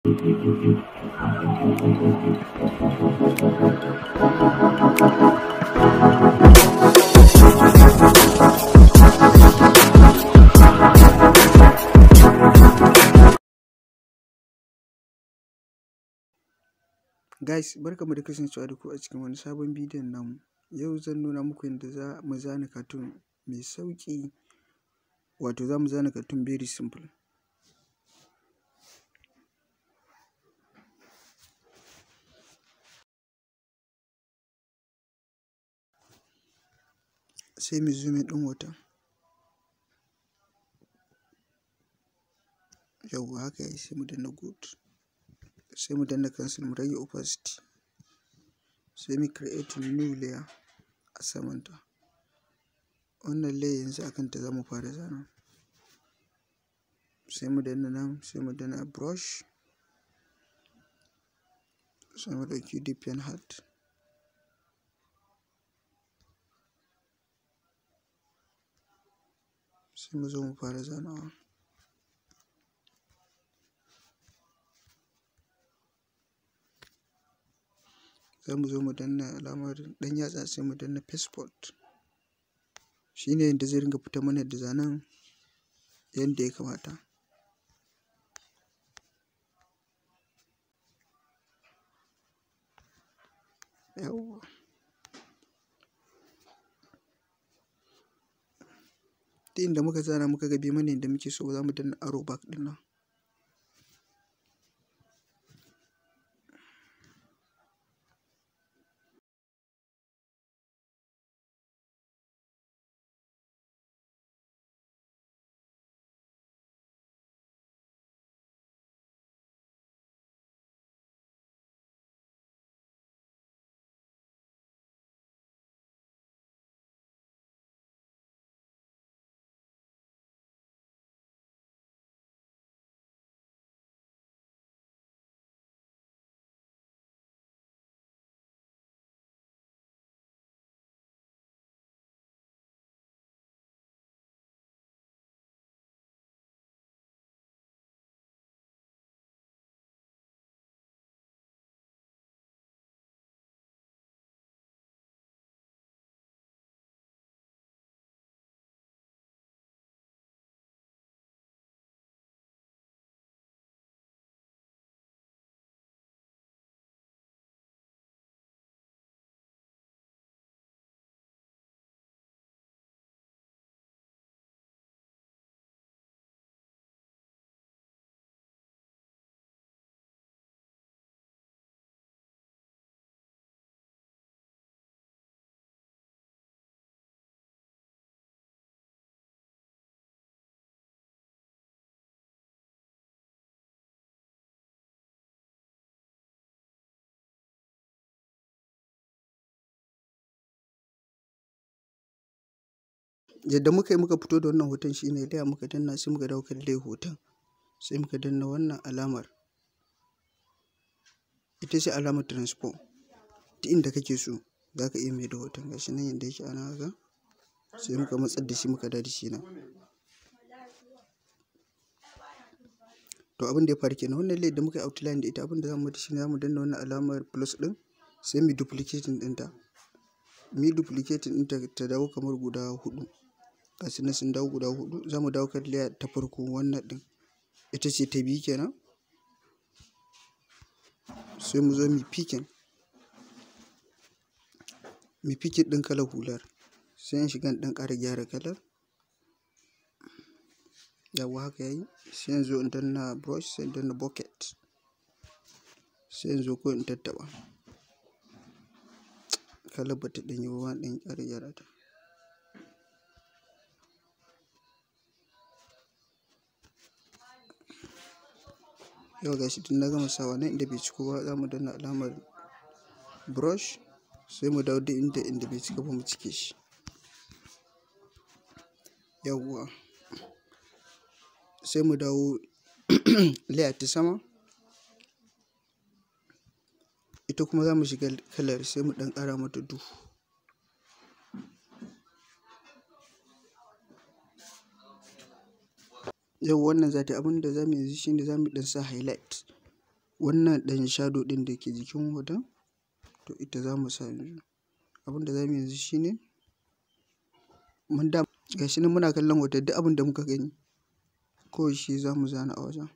Guys, barkamu da kasancewa da ku a cikin wani sabon bidiyon namu. Yau zan nuna muku yadda za mu zana cartoon mai sauƙi, wato za mu zana cartoon very simple. Sai mu zoom ɗin hoton. Yawwa haka yayi, sai mu danna good. Sai mu danna cancel, mu rage opacity. Sai mu create new layer a samanta. Wannan layer yanzu a kanta za mu fara zana. Sai mu danna nan, sai mu danna brush. Sai mu ɗauki deepen hat. Sai mu zo mu fara zanawa. Za mu zo mu danna alamar ɗan yatsa, sai mu danna passport. Shi ne yadda zai ringa fita mana da zanen yadda ya kamata. Yawwa. Duk inda muka zana muka ga bai mana yadda muke so, za mu danna arrow back ɗin nan. Yadda muka yi muka fito da wannan hoton shine layer muka danna, sai muka dawo kan layer hoton, sai muka danna wannan alamar. Ita ce alamar transform. Duk inda kake so za ka iya mai da hoton. Gashi nan yadda yake ana haka. Sai muka matsar da shi, muka dawo da shi nan. To abin da ya faru kenan, wannan layer da muka yi outline da ita, abin da za mu mata shine za mu danna wannan alamar plus ɗin, sai mu duplicating ɗinta. Mu yi duplicating ɗinta ta dawo kamar guda 4. Gashi nan sun dawo guda 4. Za mu dawo kan layer ta farko, wannan ɗin ita ce ta biyu kenan. Sai mu zo mu picking ɗin kalar hular. Sai in shiga ɗan ƙara gyara kalar. Yawwa haka yayi. Sai in zo in danna brush, sai in danna bucket. Sai in zo ko in tattaɓa. Kalar ba ta ɗan yi ba, ɗan ƙara gyara ta. Yau gashi tun na gama sawa nan inda bai ciko ba, za mu danna alamar brush, sai mu dawo inda bai cika ba mu cike shi. Yawwa. Sai mu dawo layer ta sama. Ita kuma za mu shiga kalar, sai mu ɗan ƙara mata duhu. Yau wannan za ta yi, abin da za mu yanzu shine za mu ɗan sa highlight. wannan ɗan shadow ɗin da ke jikin hoton, to ita za mu sa yanzu. Abin da za mu yanzu shine gashi nan muna kallon hoton, duk abin da muka gani kawai shi za mu zana a wajen.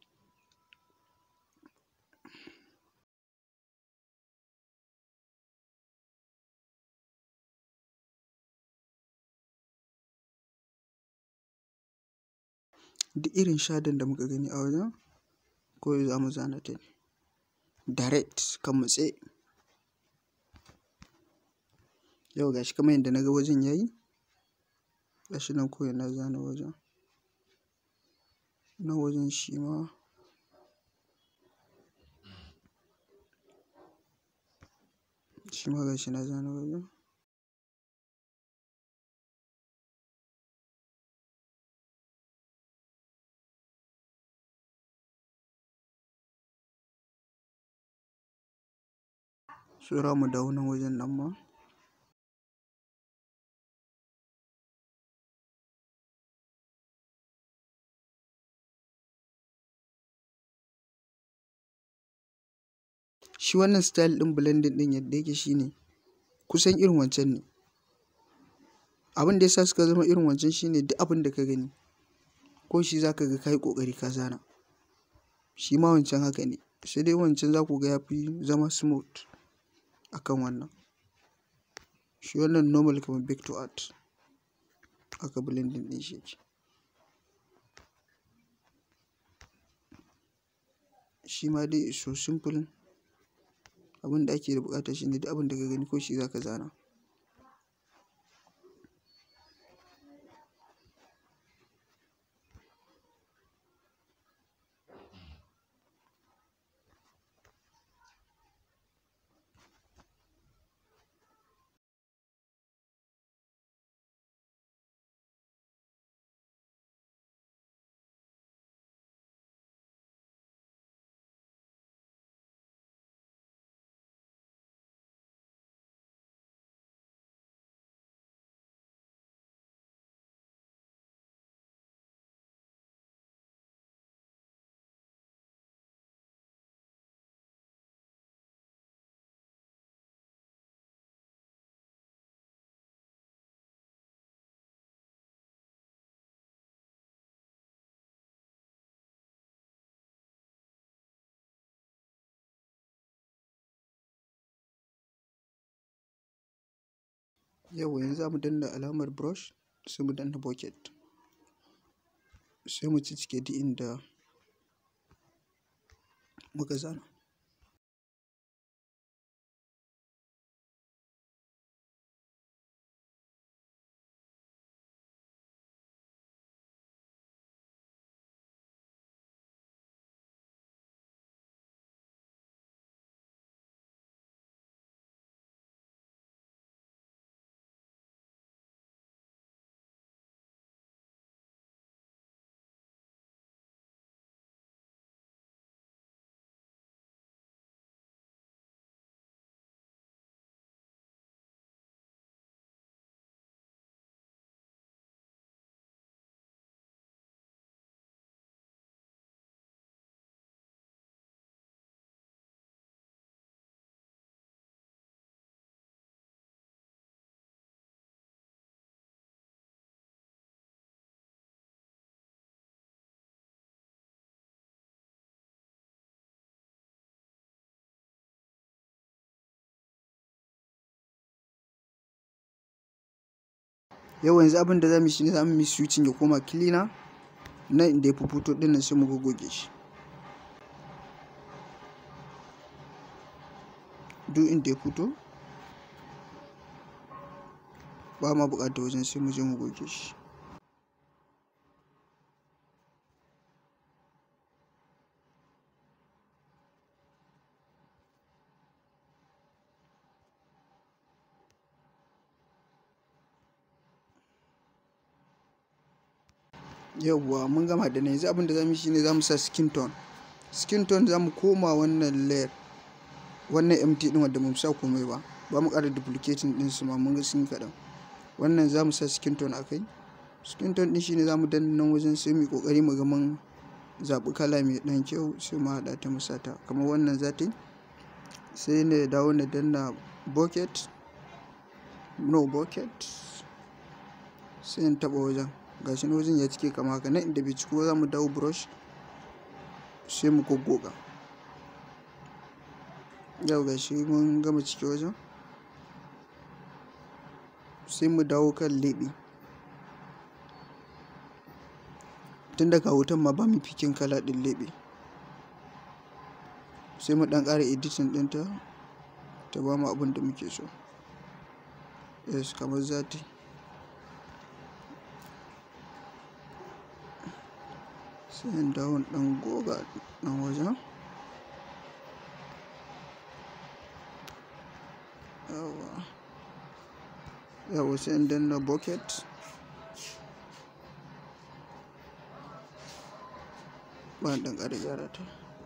Duk irin shadon da muka gani a wajen kawai za mu zana ta ne direct kan mu tsaye. Yau gashi kamar yadda na ga wajen yayi, gashi nan kawai na zana wajen. Nan wajen shi ma gashi na zana wajen. Saura mu dawo nan wajen nan ma. Shi wannan style ɗin blending ɗin yadda yake shine kusan irin wancan ne. Abin da ya sa suka zama irin wancan shine duk abin da ka gani ko shi za ka ga ka yi ƙoƙari ka zana. Shi ma wancan haka ne, sai dai wancan za ku ga ya fi zama smooth akan wannan. Shi wannan normal kamar back to art haka blending ɗin shi yake. Shi ma dai is so simple. Abin da ake da buƙata shine duk abin da ka gani ko shi za ka zana. Yauwa yanzu za mu danna alamar brush, sai mu danna bucket, sai mu ciccike duk inda muka zana. Yauwa yanzu abin da za mu yi shine za mu yi switching ya koma cleaner. Nan inda ya fito ɗin nan sai mu goge shi. Duk inda ya fito ba ma buƙatar wajen, sai mu je mu goge shi. Yauwa mun gama da nan. Yanzu abin da za mu yi shine za mu sa skin tone. Skin tone za mu koma wannan layer, wannan empty ɗin wanda mu sa komai ba. Ba mu ƙara duplicating ɗin su ma, mun ga sun yi kaɗan. Wannan za mu sa skin tone a kai. Skin tone ɗin shine za mu danna nan wajen sai mu yi ƙoƙari mu ga mun zaɓi kala mai ɗan kyau sai mu haɗa ta mu sata. Kamar wannan za ta yi, sai na dawo na danna bucket, sai in taɓa wajen. Gashi na wajen ya cike kama haka. Nan inda bai ciko za mu dawo brush sai mu goggoga. Yau gashi mun gama cike wajen, sai mu dawo kan leɓe. Tun daga hoton ma ba mu fikin kala ɗin leɓe, sai mu ɗan ƙara editing ɗinta ta ba mu abin da muke so. Yes, kamar za ta yi. Sai in dawo ɗan goga ɗan wajen. Yawa sai in danna bucket. Ba ɗan ƙara gyara ta.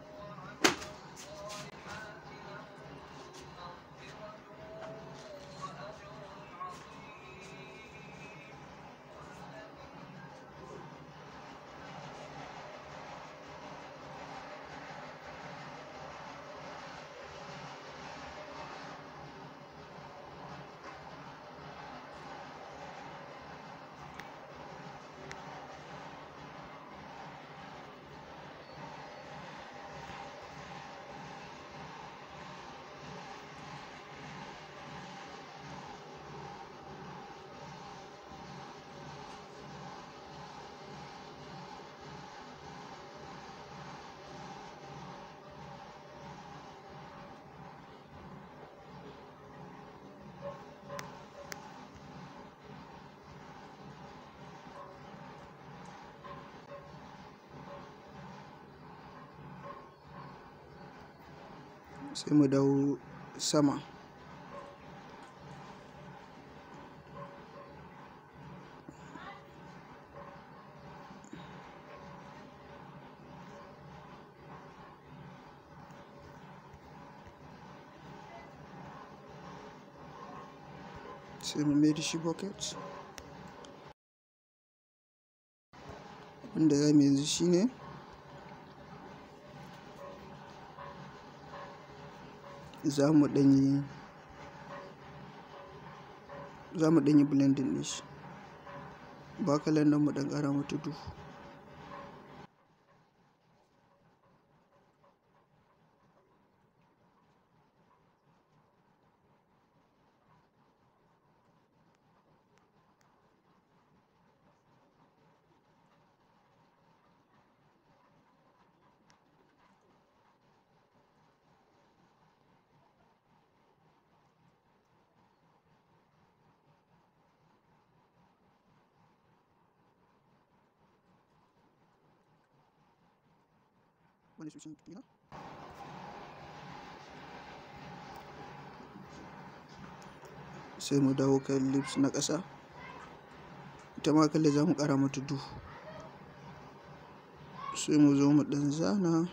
Sai mu dawo sama. Sai mu mai da shi bucket. Abinda za mu yanzu shine za mu ɗanyi blending ɗin shi. Ba kalan nan mu ɗan ƙara mata duhu. Wani switching ɗina. Sai mu dawo kan lips na ƙasa. Ita ma kala za mu ƙara mata duhu. Sai mu zo mu ɗan zana.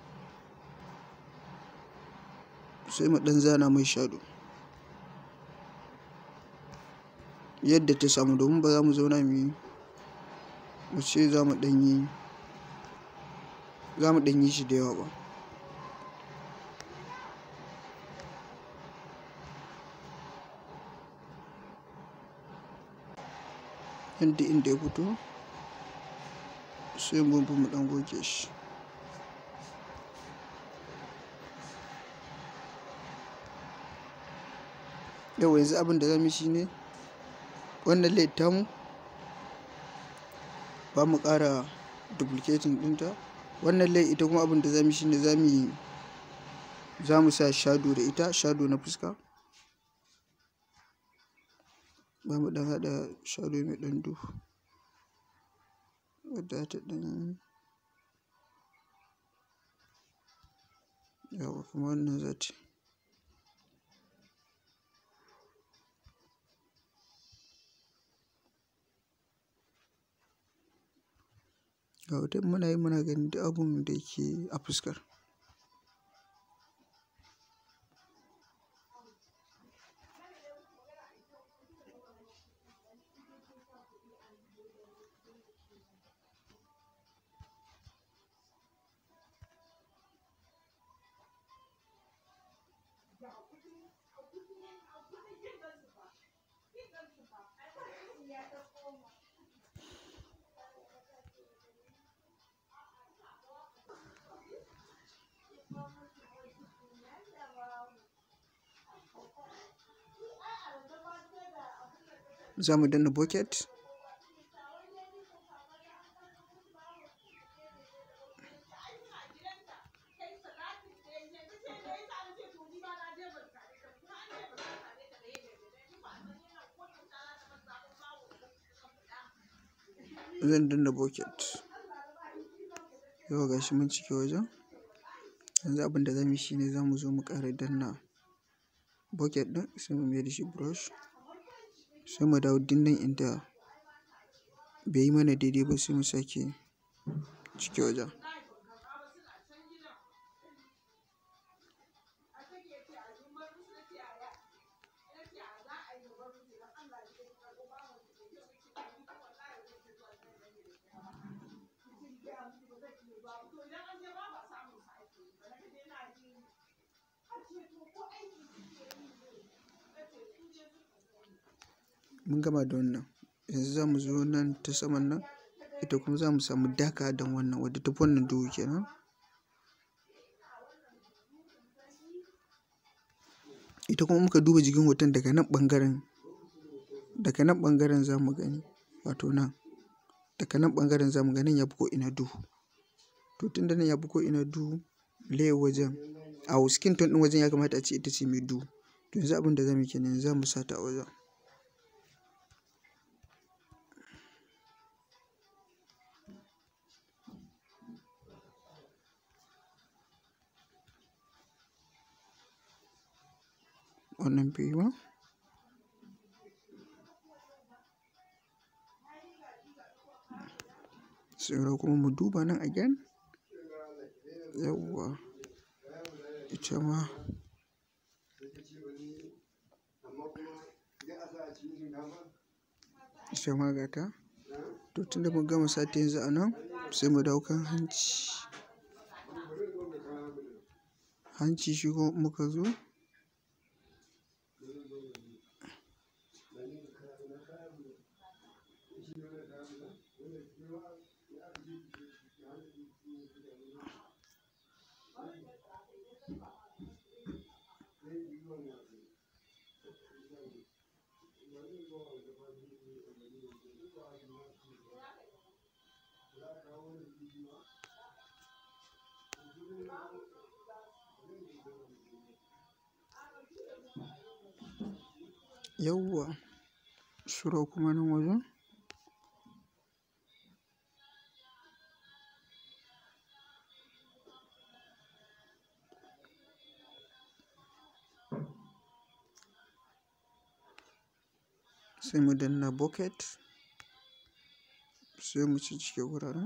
Sai mu ɗan zana mai shadow yadda ta samu, domin ba za mu zauna mu ce za mu ɗan yi shi da yawa ba. Yadda inda ya fito sai mu ɗan goge shi. Yau yanzu abin da za mu yi shine wannan layer tamu ba mu ƙara duplicating ɗinta. Wannan layer ita kuma abin da za mu yi shine za mu sa shadow da ita, shadow na fuska. Ba mu ɗan haɗa shadow mai ɗan duhu wadda ta ɗan yawa kuma wannan za ta yi. Ga hoton muna ganin duk abun da yake a fuskar. za mu danna bucket. Zan danna bucket. Yau ga shi mun cike wajen. Yanzu abin da za mu yi shi ne za mu zo mu ƙara danna bucket ɗin, sai mu mai da shi brush, sai mu dawo dinnan inda bai yi mana daidai ba sai mu sake cike wajen. Mun gama da wannan. Yanzu za mu zo nan ta saman nan, ita kuma za mu samu daka don wannan wadda ta fi wannan duhu kenan. Ita kuma muka duba jikin hoton daga nan ɓangaren za mu gani, wato nan. Daga nan ɓangaren za mu ga nan ya fi ko'ina duhu. To tun da nan ya fi ko'ina duhu, layer wajen, skin tone ɗin wajen ya kamata a ce ita ce mai duhu. To yanzu abin da za mu yi kenan, za mu sa ta a wajen. Wannan bai yi ba. Sai kuma mu duba nan again. Yawwa. Ita ma. Ita ma ga ta. To tun da mun gama sata yanzu a nan, sai mu dawo kan hanci. Hanci shi kuma muka zo. Yawwa. Sura kuma nan wajen. Sai mu danna bucket, sai mu cike wuraren.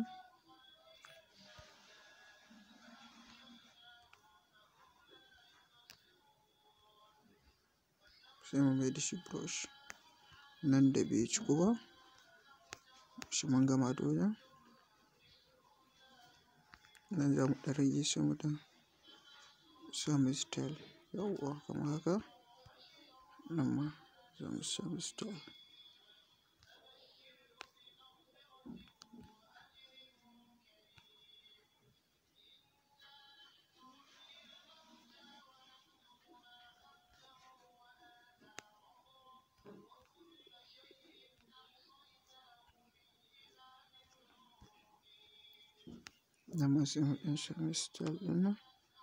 Sai mu mai da shi brush. Nan da bai ciku ba, shi mun gama da wajen. Nan za mu ɗan rage sai mu ɗan sa mai style. Yawwa kamar haka. Nan ma za mu sa mai style. Nan ma sai mu ɗan sa mai style ɗin nan.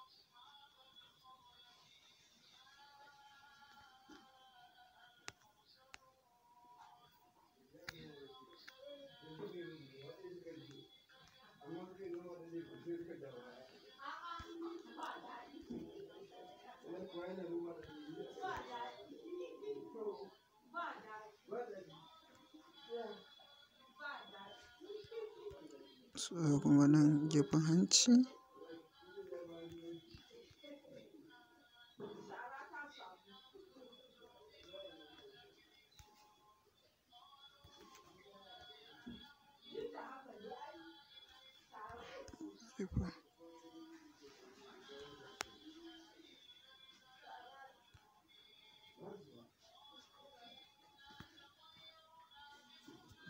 Sai kuma nan gefen hanci.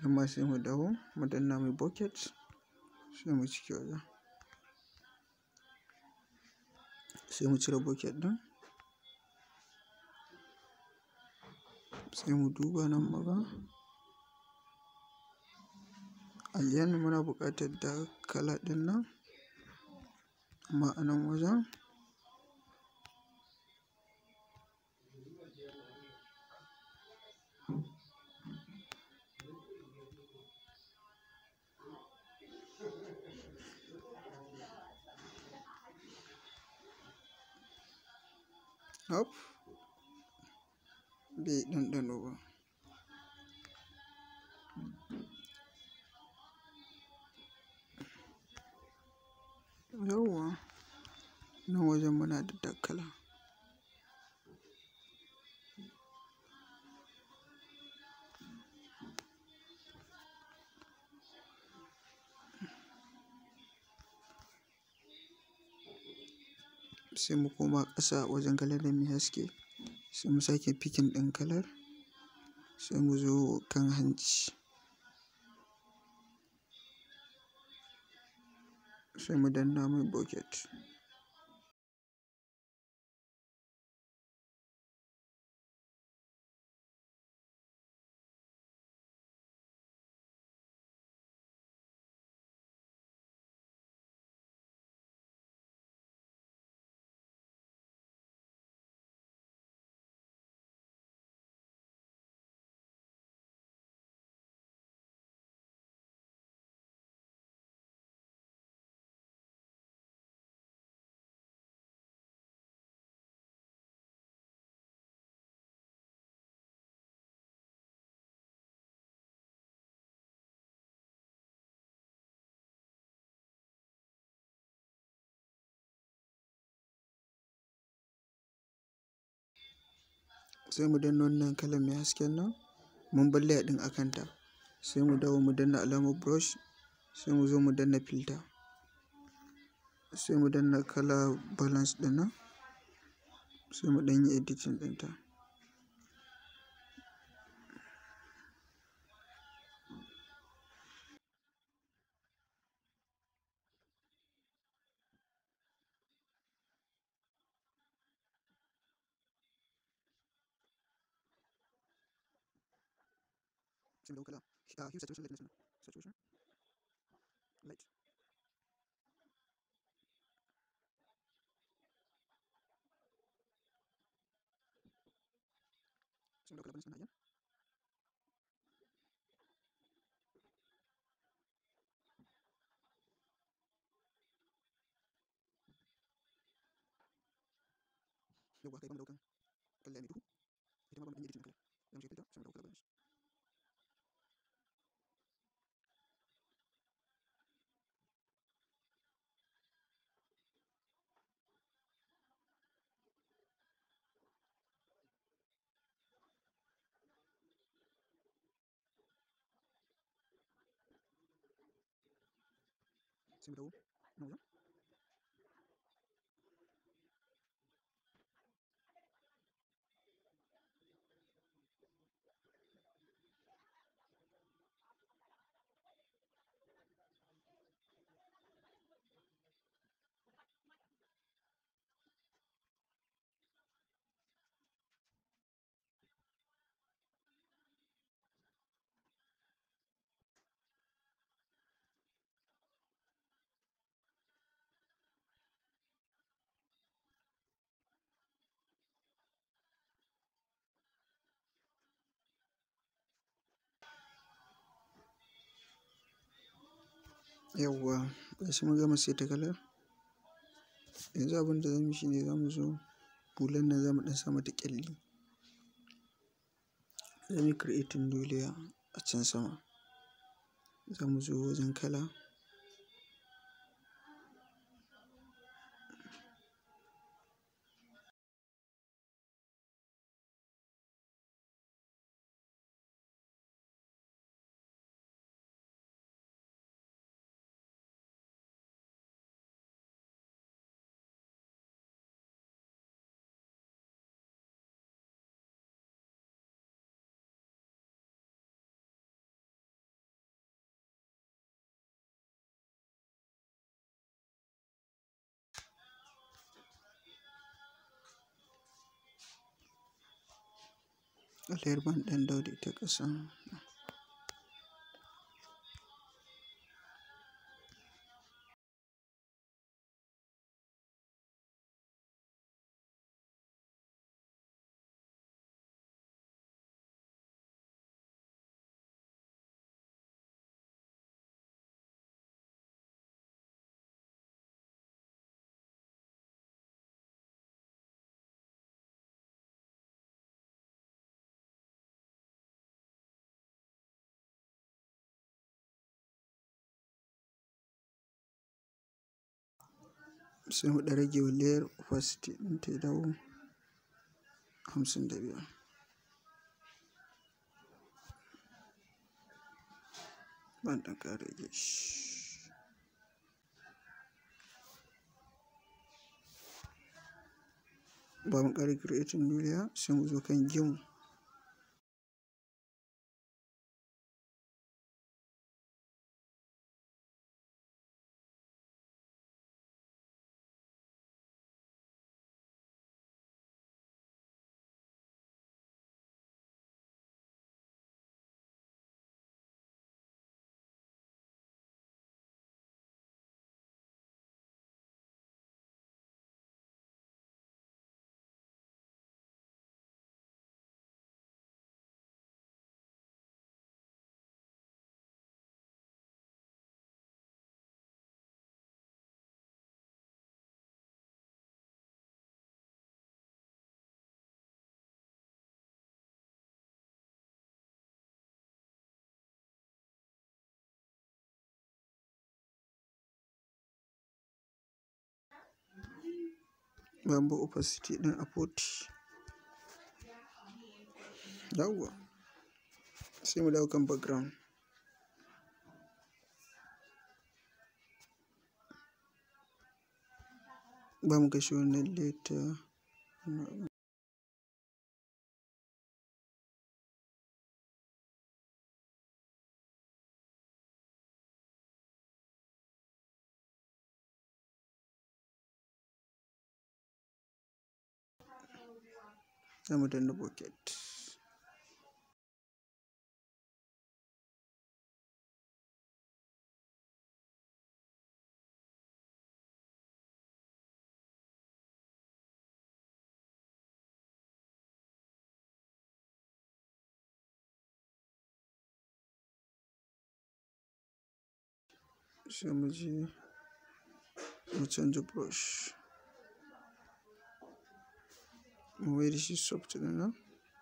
nan ma sai mu dawo mu danna mai bucket sai mu cike wajen, sai mu cire bucket ɗin, sai mu duba nan mu ga again muna buƙatar dark colour ɗin nan, amma a nan wajen hop bai ɗanɗano ba. Yawwa nan wajen muna da dark colour. Sai mu koma ƙasa wajen kalar da mai haske, sai mu sake picking ɗin kalar, sai mu zo kan hanci, sai mu danna mai bucket. Sai mu danna wannan kalar mai hasken nan, mun bar layer ɗin a kanta, sai mu dawo mu danna alamar brush, sai mu zo mu danna filter, sai mu danna color balance ɗin nan, sai mu ɗan yi editing ɗinta. Sai mu dawo kala hue saturation light saturation light, sai mu dawo color balance ɗin again. Yawwa kai ba mu daukan kala mai duhu, ita ma ba mu ɗan yi editing ɗin kala, za mu je filter sai mu dawo color balance. Sai mu dawo nan wajen. Yawwa gashi mun gama saita kalar, yanzu abin da zamu yi shine zamu zo hular nan zamu ɗan sa mata ƙyalli, zamu yi creating new layer a can sama, zamu zo wajen kala, layar ban ɗan dawo da ita ƙasa. Sai mu ɗan rage wa layar opacity ɗin ta dawo 55. Ban ɗan ƙara rage shi. Ba mu ƙara creating new layer, sai mu zo kan game. Babu opacity ɗin a 40. Yawwa. Sai mu dawo kan background. Ba mu kashe wannan layer. Sai mu danna bucket. Sai mu je mu canza brush. Mu mai da shi soft ɗin nan.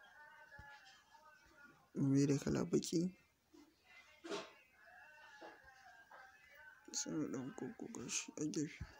Mu mai da kala baƙi. Sai mu ɗan goggoga shi a gefe.